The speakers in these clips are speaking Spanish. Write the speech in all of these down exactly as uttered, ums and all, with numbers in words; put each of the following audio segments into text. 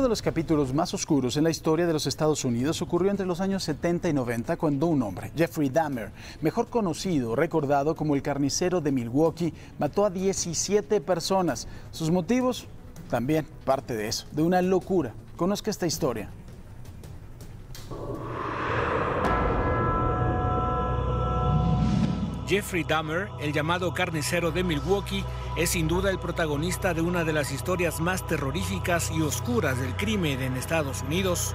Uno de los capítulos más oscuros en la historia de los Estados Unidos ocurrió entre los años setenta y noventa cuando un hombre, Jeffrey Dahmer, mejor conocido, recordado como el carnicero de Milwaukee, mató a diecisiete personas. Sus motivos, también parte de eso, de una locura. Conozca esta historia. Jeffrey Dahmer, el llamado carnicero de Milwaukee, es sin duda el protagonista de una de las historias más terroríficas y oscuras del crimen en Estados Unidos.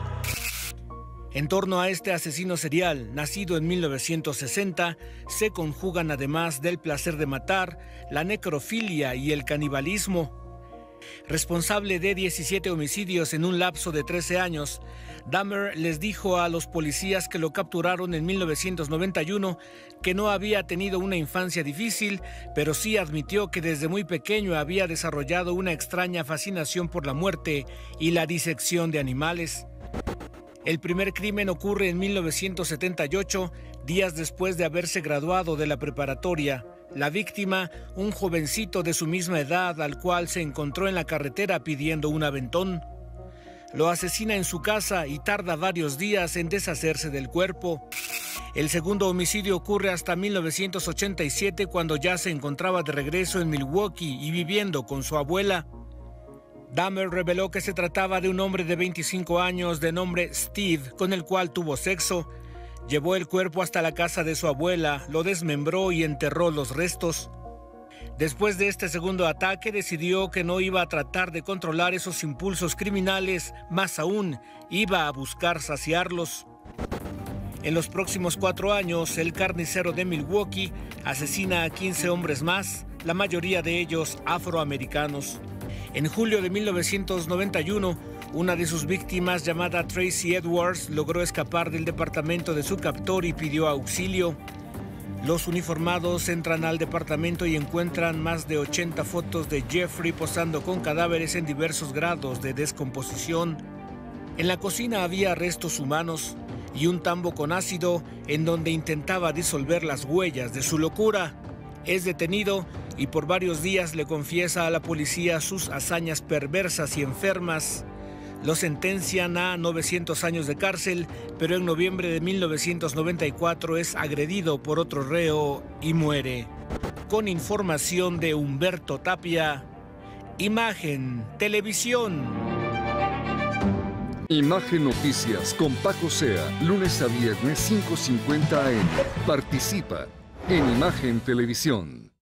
En torno a este asesino serial, nacido en mil novecientos sesenta, se conjugan además del placer de matar, la necrofilia y el canibalismo. Responsable de diecisiete homicidios en un lapso de trece años, Dahmer les dijo a los policías que lo capturaron en mil novecientos noventa y uno que no había tenido una infancia difícil, pero sí admitió que desde muy pequeño había desarrollado una extraña fascinación por la muerte y la disección de animales. El primer crimen ocurre en mil novecientos setenta y ocho, días después de haberse graduado de la preparatoria. La víctima, un jovencito de su misma edad al cual se encontró en la carretera pidiendo un aventón. Lo asesina en su casa y tarda varios días en deshacerse del cuerpo. El segundo homicidio ocurre hasta mil novecientos ochenta y siete, cuando ya se encontraba de regreso en Milwaukee y viviendo con su abuela. Dahmer reveló que se trataba de un hombre de veinticinco años de nombre Steve, con el cual tuvo sexo. Llevó el cuerpo hasta la casa de su abuela, lo desmembró y enterró los restos. Después de este segundo ataque, decidió que no iba a tratar de controlar esos impulsos criminales, más aún, iba a buscar saciarlos. En los próximos cuatro años, el carnicero de Milwaukee asesina a quince hombres más, la mayoría de ellos afroamericanos. En julio de mil novecientos noventa y uno, una de sus víctimas, llamada Tracy Edwards, logró escapar del departamento de su captor y pidió auxilio. Los uniformados entran al departamento y encuentran más de ochenta fotos de Jeffrey posando con cadáveres en diversos grados de descomposición. En la cocina había restos humanos y un tambo con ácido en donde intentaba disolver las huellas de su locura. Es detenido y por varios días le confiesa a la policía sus hazañas perversas y enfermas. Lo sentencian a novecientos años de cárcel, pero en noviembre de mil novecientos noventa y cuatro es agredido por otro reo y muere. Con información de Humberto Tapia, Imagen Televisión. Imagen Noticias con Paco Sea, lunes a viernes cinco cincuenta a eme. Participa en Imagen Televisión.